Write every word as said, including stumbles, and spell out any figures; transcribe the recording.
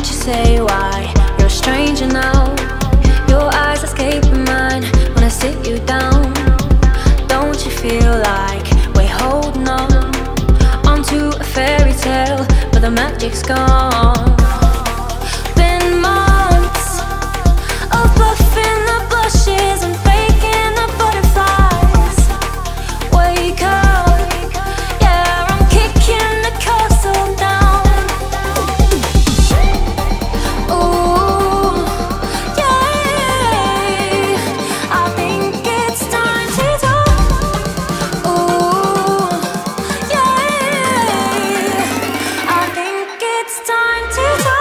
Won't you say why you're a stranger now? Your eyes escaping mine when I sit you down. Don't you feel like we're holding on onto a fairy tale, but the magic's gone? Been months of bluffing the blushes and faking the butterflies. Wake up, yeah, I'm kicking the castle down. Ooh, yeah, I think it's time to talk. Ooh, yeah, I think it's time to talk.